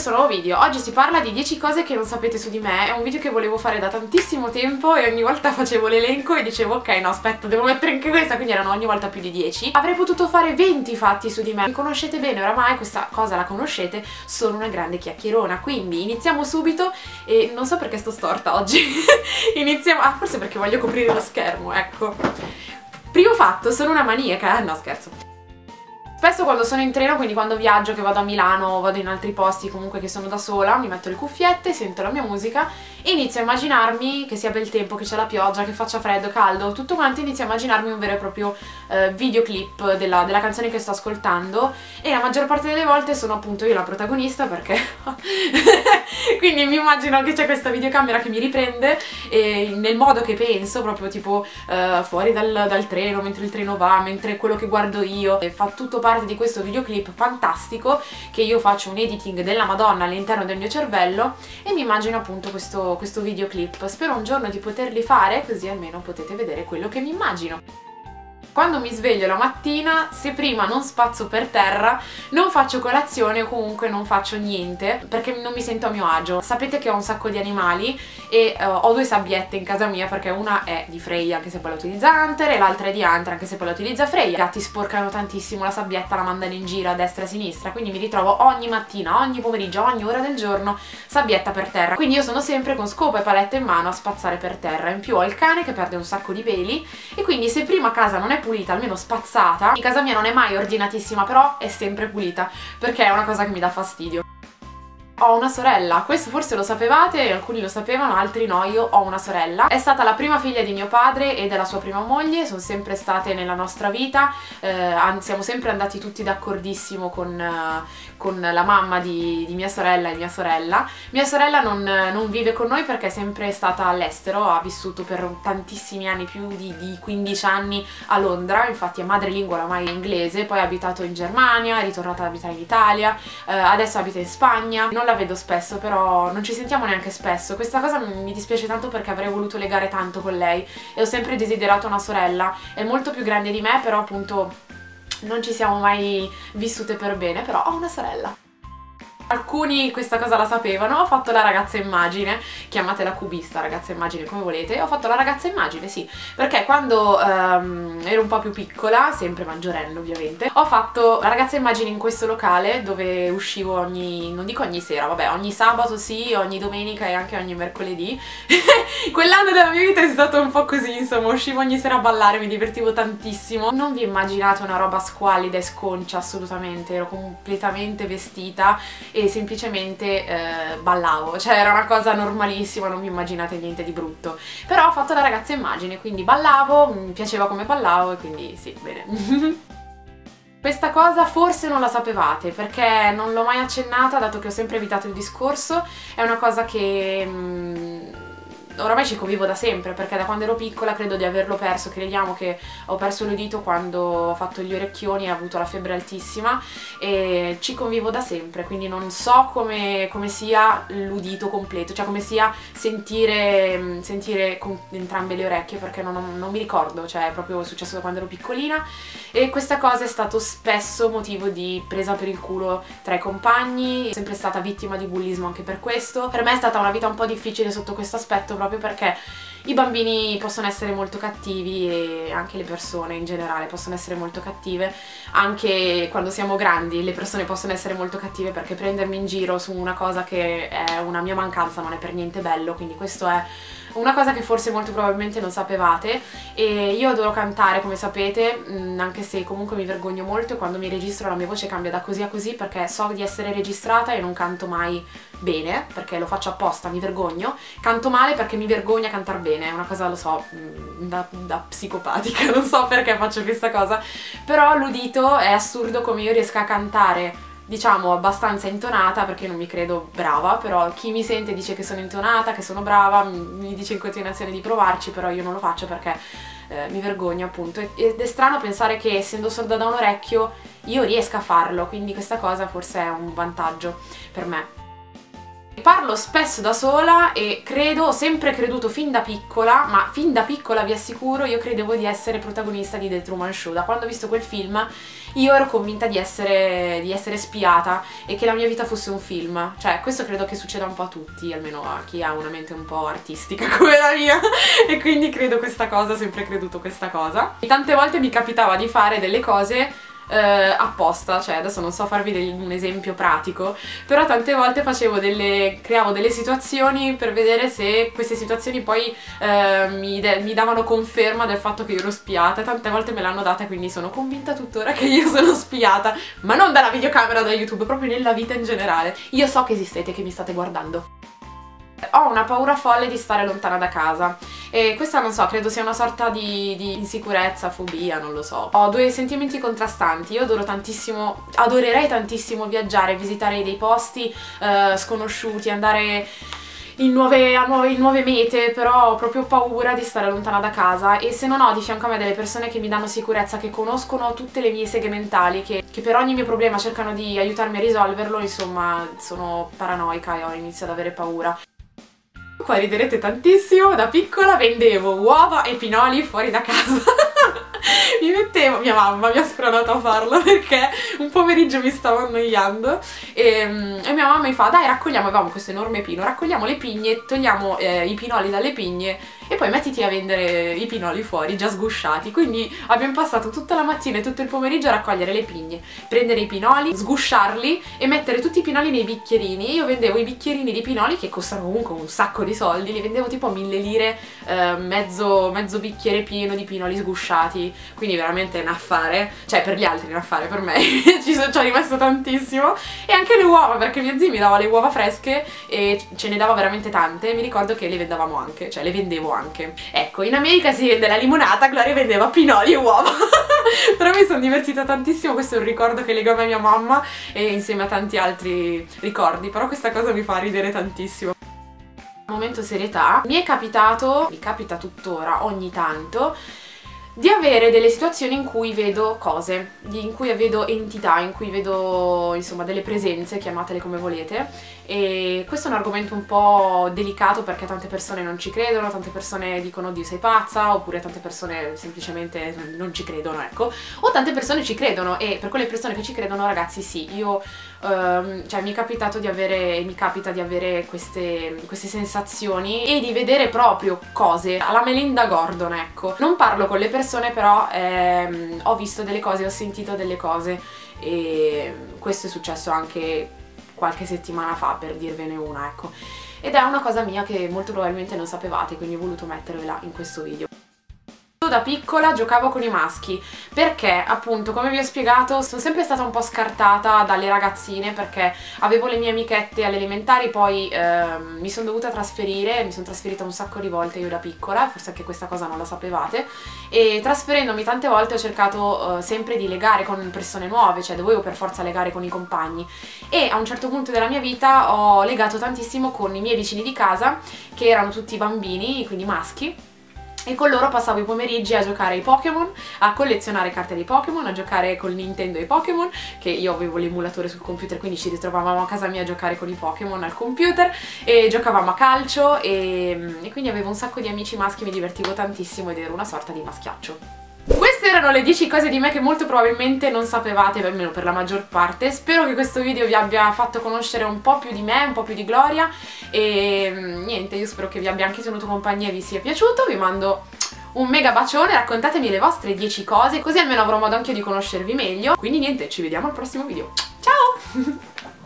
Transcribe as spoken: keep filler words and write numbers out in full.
questo nuovo video. Oggi si parla di dieci cose che non sapete su di me. È un video che volevo fare da tantissimo tempo e ogni volta facevo l'elenco e dicevo ok, no aspetta, devo mettere anche questa, quindi erano ogni volta più di dieci. Avrei potuto fare venti fatti su di me. Mi conoscete bene oramai, questa cosa la conoscete, sono una grande chiacchierona, quindi iniziamo subito. E non so perché sto storta oggi. Iniziamo, ah forse perché voglio coprire lo schermo, ecco. Primo fatto, sono una maniaca, no scherzo. Spesso quando sono in treno, quindi quando viaggio, che vado a Milano o vado in altri posti comunque che sono da sola, mi metto le cuffiette, sento la mia musica e inizio a immaginarmi che sia bel tempo, che c'è la pioggia, che faccia freddo, caldo, tutto quanto, inizio a immaginarmi un vero e proprio eh, videoclip della, della canzone che sto ascoltando e la maggior parte delle volte sono appunto io la protagonista perché quindi mi immagino che c'è questa videocamera che mi riprende e nel modo che penso, proprio tipo eh, fuori dal, dal treno, mentre il treno va, mentre quello che guardo io, e fa tutto parte di questo videoclip fantastico che io faccio un editing della Madonna all'interno del mio cervello e mi immagino appunto questo, questo videoclip. Spero un giorno di poterli fare, così almeno potete vedere quello che mi immagino. Quando mi sveglio la mattina, se prima non spazzo per terra, non faccio colazione o comunque non faccio niente perché non mi sento a mio agio. Sapete che ho un sacco di animali e uh, ho due sabbiette in casa mia perché una è di Freya anche se poi la utilizza Hunter e l'altra è di Hunter anche se poi la utilizza Freya. I gatti sporcano tantissimo la sabbietta, la mandano in giro a destra e a sinistra, quindi mi ritrovo ogni mattina, ogni pomeriggio, ogni ora del giorno sabbietta per terra. Quindi io sono sempre con scopa e paletta in mano a spazzare per terra. In più ho il cane che perde un sacco di peli e quindi se prima casa non è pulita, almeno spazzata, in casa mia non è mai ordinatissima, però è sempre pulita, perché è una cosa che mi dà fastidio. Ho una sorella, questo forse lo sapevate, alcuni lo sapevano, altri no, io ho una sorella. È stata la prima figlia di mio padre e della sua prima moglie, sono sempre state nella nostra vita, eh, siamo sempre andati tutti d'accordissimo con, uh, con la mamma di, di mia sorella e mia sorella. Mia sorella non, non vive con noi perché è sempre stata all'estero, ha vissuto per tantissimi anni, più di, di quindici anni a Londra, infatti è madrelingua oramai inglese, poi ha abitato in Germania, è ritornata ad abitare in Italia, eh, adesso abita in Spagna. Non la vedo spesso, però non ci sentiamo neanche spesso. Questa cosa mi dispiace tanto perché avrei voluto legare tanto con lei e ho sempre desiderato una sorella. È molto più grande di me, però appunto non ci siamo mai vissute per bene, però ho una sorella. Alcuni questa cosa la sapevano, ho fatto la ragazza immagine, chiamatela cubista, ragazza immagine come volete, ho fatto la ragazza immagine, sì, perché quando um, ero un po' più piccola, sempre maggiorenne ovviamente, ho fatto la ragazza immagine in questo locale dove uscivo ogni, non dico ogni sera, vabbè, ogni sabato sì, ogni domenica e anche ogni mercoledì. Quell'anno della mia vita è stato un po' così, insomma, uscivo ogni sera a ballare, mi divertivo tantissimo. Non vi immaginate una roba squallida e sconcia, assolutamente, ero completamente vestita e semplicemente eh, ballavo, cioè era una cosa normalissima, non vi immaginate niente di brutto, però ho fatto la ragazza immagine, quindi ballavo, mi piaceva come ballavo e quindi sì, bene. Questa cosa forse non la sapevate perché non l'ho mai accennata, dato che ho sempre evitato il discorso, è una cosa che mh, oramai ci convivo da sempre, perché da quando ero piccola credo di averlo perso. Crediamo che ho perso l'udito quando ho fatto gli orecchioni e ho avuto la febbre altissima e ci convivo da sempre, quindi non so come, come sia l'udito completo, cioè come sia sentire, sentire con entrambe le orecchie, perché non, non mi ricordo, cioè è proprio successo da quando ero piccolina e questa cosa è stato spesso motivo di presa per il culo tra i compagni, sono sempre stata vittima di bullismo anche per questo. Per me è stata una vita un po' difficile sotto questo aspetto, proprio perché i bambini possono essere molto cattivi e anche le persone in generale possono essere molto cattive, anche quando siamo grandi le persone possono essere molto cattive, perché prendermi in giro su una cosa che è una mia mancanza non è per niente bello, quindi questo è una cosa che forse molto probabilmente non sapevate. E io adoro cantare, come sapete, anche se comunque mi vergogno molto e quando mi registro la mia voce cambia da così a così perché so di essere registrata e non canto mai bene, perché lo faccio apposta, mi vergogno. Canto male perché mi vergogna cantar bene, è una cosa, lo so, da, da psicopatica, non so perché faccio questa cosa, però l'udito è assurdo come io riesca a cantare diciamo abbastanza intonata, perché non mi credo brava, però chi mi sente dice che sono intonata, che sono brava, mi dice in continuazione di provarci, però io non lo faccio perché eh, mi vergogno appunto, ed è strano pensare che essendo sorda da un orecchio io riesca a farlo, quindi questa cosa forse è un vantaggio per me. Parlo spesso da sola e credo, ho sempre creduto fin da piccola, ma fin da piccola vi assicuro, io credevo di essere protagonista di The Truman Show. Da quando ho visto quel film io ero convinta di essere, di essere spiata e che la mia vita fosse un film. Cioè, questo credo che succeda un po' a tutti, almeno a chi ha una mente un po' artistica come la mia, e quindi credo questa cosa, ho sempre creduto questa cosa. E tante volte mi capitava di fare delle cose Uh, apposta, cioè adesso non so farvi del, un esempio pratico, però tante volte facevo delle, creavo delle situazioni per vedere se queste situazioni poi uh, mi, mi davano conferma del fatto che io ero spiata, e tante volte me l'hanno data, quindi sono convinta tuttora che io sono spiata, ma non dalla videocamera, da YouTube, proprio nella vita in generale. Io so che esistete, che mi state guardando. Ho una paura folle di stare lontana da casa e questa, non so, credo sia una sorta di, di insicurezza, fobia, non lo so. Ho due sentimenti contrastanti. Io adoro tantissimo, adorerei tantissimo viaggiare, visitare dei posti uh, sconosciuti, andare in nuove, a nuove, in nuove mete, però ho proprio paura di stare lontana da casa, e se non ho di fianco a me delle persone che mi danno sicurezza, che conoscono tutte le mie seghe mentali, che, che per ogni mio problema cercano di aiutarmi a risolverlo, insomma, sono paranoica e ho iniziato ad avere paura. Qua riderete tantissimo, da piccola vendevo uova e pinoli fuori da casa. Mi mettevo, mia mamma mi ha spronato a farlo perché un pomeriggio mi stavo annoiando e, e mia mamma mi fa: dai, raccogliamo, avevamo questo enorme pino, raccogliamo le pigne, togliamo eh, i pinoli dalle pigne e poi mettiti a vendere i pinoli fuori già sgusciati. Quindi abbiamo passato tutta la mattina e tutto il pomeriggio a raccogliere le pigne, prendere i pinoli, sgusciarli e mettere tutti i pinoli nei bicchierini. Io vendevo i bicchierini di pinoli, che costano comunque un sacco di soldi, li vendevo tipo a mille lire, eh, mezzo, mezzo bicchiere pieno di pinoli sgusciati, quindi veramente un affare, cioè per gli altri un affare, per me ci sono, ci ho rimesso tantissimo. E anche le uova, perché mia zia mi dava le uova fresche e ce ne dava veramente tante, mi ricordo che le vendavamo anche, cioè le vendevo anche. Ecco, in America si vende la limonata, Gloria vendeva pinoli e uova. Però mi sono divertita tantissimo, questo è un ricordo che lega a me mia mamma e insieme a tanti altri ricordi, però questa cosa mi fa ridere tantissimo. Momento serietà, mi è capitato, mi capita tuttora ogni tanto, di avere delle situazioni in cui vedo cose, in cui vedo entità, in cui vedo insomma delle presenze, chiamatele come volete, e questo è un argomento un po' delicato perché tante persone non ci credono, tante persone dicono Dio sei pazza, oppure tante persone semplicemente non ci credono, ecco, o tante persone ci credono, e per quelle persone che ci credono, ragazzi, sì, io um, cioè mi è capitato di avere, mi capita di avere queste, queste sensazioni e di vedere proprio cose alla Melinda Gordon, ecco. Non parlo con le persone, però ehm, ho visto delle cose, ho sentito delle cose, e questo è successo anche qualche settimana fa, per dirvene una, ecco. Ed è una cosa mia che molto probabilmente non sapevate, quindi ho voluto mettervela in questo video. Da piccola giocavo con i maschi perché, appunto, come vi ho spiegato, sono sempre stata un po' scartata dalle ragazzine perché avevo le mie amichette alle elementari, poi ehm, mi sono dovuta trasferire, mi sono trasferita un sacco di volte io da piccola, forse anche questa cosa non la sapevate, e trasferendomi tante volte ho cercato eh, sempre di legare con persone nuove, cioè dovevo per forza legare con i compagni, e a un certo punto della mia vita ho legato tantissimo con i miei vicini di casa, che erano tutti bambini, quindi maschi, e con loro passavo i pomeriggi a giocare ai Pokémon, a collezionare carte dei Pokémon, a giocare col Nintendo ai Pokémon, che io avevo l'emulatore sul computer, quindi ci ritrovavamo a casa mia a giocare con i Pokémon al computer, e giocavamo a calcio, e, e quindi avevo un sacco di amici maschi, mi divertivo tantissimo ed ero una sorta di maschiaccio. Queste erano le dieci cose di me che molto probabilmente non sapevate, almeno per la maggior parte. Spero che questo video vi abbia fatto conoscere un po' più di me, un po' più di Gloria, e niente, io spero che vi abbia anche tenuto compagnia e vi sia piaciuto. Vi mando un mega bacione, raccontatemi le vostre dieci cose, così almeno avrò modo anche di conoscervi meglio. Quindi niente, ci vediamo al prossimo video. Ciao!